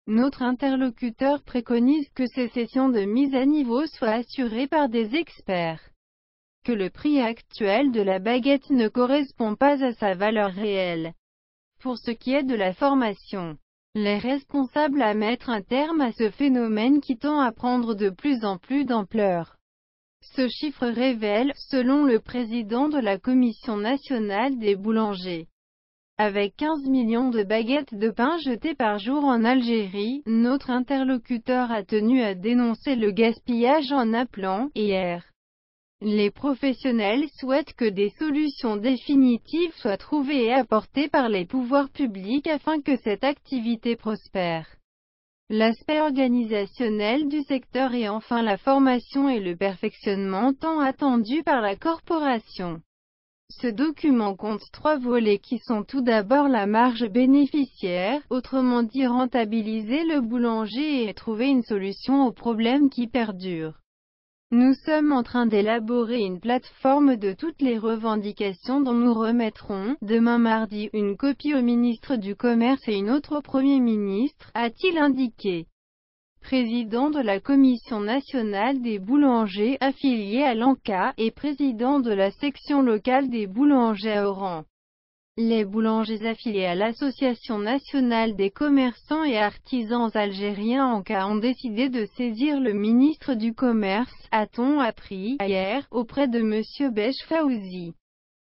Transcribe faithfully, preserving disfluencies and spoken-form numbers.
Notre interlocuteur préconise que ces sessions de mise à niveau soient assurées par des experts, que le prix actuel de la baguette ne correspond pas à sa valeur réelle. Pour ce qui est de la formation, les responsables à mettre un terme à ce phénomène qui tend à prendre de plus en plus d'ampleur. Ce chiffre révèle, selon le président de la Commission nationale des boulangers, avec quinze millions de baguettes de pain jetées par jour en Algérie, notre interlocuteur a tenu à dénoncer le gaspillage en appelant, hier, les professionnels souhaitent que des solutions définitives soient trouvées et apportées par les pouvoirs publics afin que cette activité prospère. L'aspect organisationnel du secteur et enfin la formation et le perfectionnement tant attendus par la corporation. Ce document compte trois volets qui sont tout d'abord la marge bénéficiaire, autrement dit rentabiliser le boulanger et trouver une solution aux problèmes qui perdurent. Nous sommes en train d'élaborer une plateforme de toutes les revendications dont nous remettrons, demain mardi, une copie au ministre du Commerce et une autre au Premier ministre, a-t-il indiqué. Président de la Commission nationale des boulangers, affilié à l'ANCA, et président de la section locale des boulangers à Oran. Les boulangers affiliés à l'Association nationale des commerçants et artisans algériens ANCA ont décidé de saisir le ministre du Commerce, a-t-on appris, hier, auprès de M. Bech Fawzi.